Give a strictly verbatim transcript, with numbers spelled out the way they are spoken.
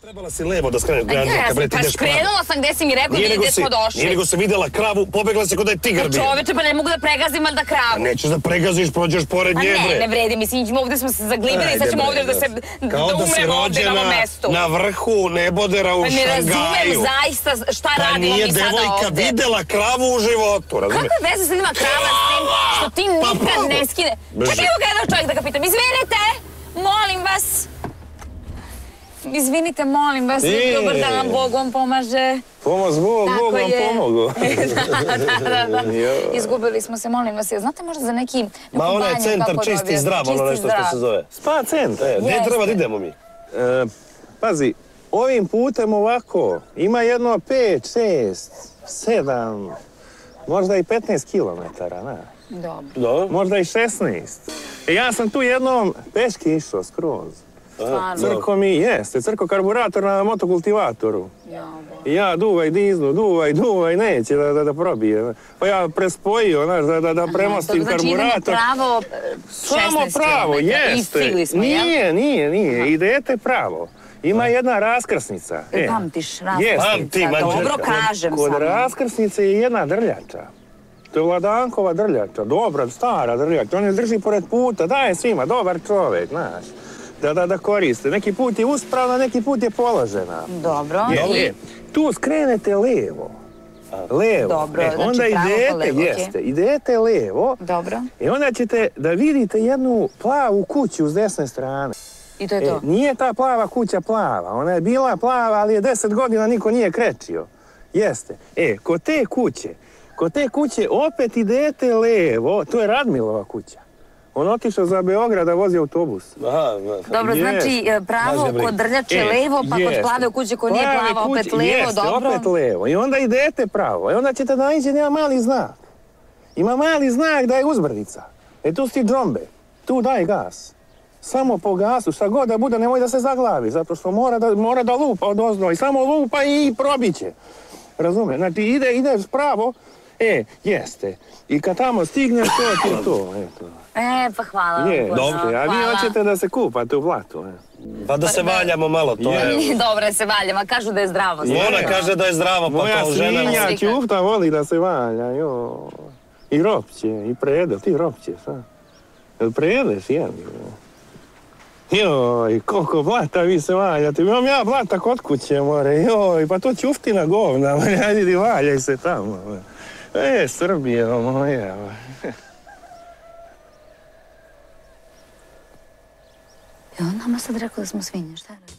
Trebala si levo da skreneš. Pa skrenula sam gde si mi rekao gde smo došli. Nije nego se videla kravu, pobegla se kod da je tigar bio. Čoveče, pa ne mogu da pregazim valjda kravu. A nećeš da pregaziš, prođeš pored nje, bre. Ne, ne vredi, mislim, ovdje smo se zaglibili i sad ćemo ovdje da se umremo ovdje na ovom mestu. Na vrhu nebodera u Šangaju. Pa ne razumem zaista šta radimo mi sada ovdje. Pa nije devojka videla kravu u životu, razumiješ? Kako je veze sad ima krava s tim što ti nikad ne skine? Čekaj, evo ga jedan čovjek da ga pitam, izvinite, molim vas. Izvinite, molim vas, dobar dan, Bog vam pomaže. Pomoz Bog, Bog vam pomogu. Da, da, da. Izgubili smo se, molim vas. Znate možda za neki... Ma onaj centar čisti zdrav, ono nešto što se zove. Spa centar. Gdje treba da idemo mi? Pazi, ovim putem ovako, ima jedno pet, šest, sedam, možda i petnaest kilometara, ne? Dobro. Možda i šesnaest. Ja sam tu jednom peške išao skroz. Crko mi jeste, crko karburator na motokultivatoru. I ja duvaj diznu, duvaj, duvaj, neće da probije. Pa ja prespojio, znaš, da premostim karburator. Znači idemo pravo Samo pravo, jeste. Nije, nije, nije. Idete pravo. Ima jedna raskrsnica. Pamtiš raskrsnica, dobro kažem samo. Kod raskrsnice je jedna drljača. To je Vladankova drljača, dobra, stara drljača. On je drži pored puta, daje svima, dobar čovjek, znaš. Da koriste. Neki put je uspravna, neki put je položena. Dobro. Tu skrenete levo. Levo. Dobro, znači onda pravo pa levo. Jeste, idete levo. Dobro. I onda ćete da vidite jednu plavu kuću s desne strane. I to je to? Nije ta plava kuća plava. Ona je bila plava, ali je deset godina niko nije krečio. Jeste. E, kod te kuće, kod te kuće opet idete levo. To je Radmilova kuća. On otišao za Beograd da vozi autobus. Dobro, znači pravo kod drljače levo, pa kod plave kuće koja nije plava opet levo, dobro? Jeste, opet levo. I onda idete pravo. I onda ćete naići da ima mali znak. Ima mali znak da je uzbrdica. E tu su ti džombe. Tu daj gas. Samo po gasu, šta god da bude, nemoj da se zaglavi, zato što mora da lupa od ozdo. I samo lupa i probiće. Razume? Znači ideš pravo, e, jeste. I kad tamo stigneš, to je to. E, pa hvala vam. Dobro, a vi hoćete da se kupate u blatu. Pa da se valjamo malo, to je... Dobro je se valjamo, kažu da je zdravo. Ona kaže da je zdravo, pa to žena... Moja svinja Ćufta voli da se valja, joj. I ropće, i predel, ti ropćeš, a? Jel predeš, jel? Joj, koliko blata vi se valjate. Imam ja blata kod kuće, more, joj, pa to Ćuftina govna, ajde, valjaj se tamo. E, Srbije, moja. I on nama sad rekao da smo svinje, šta je?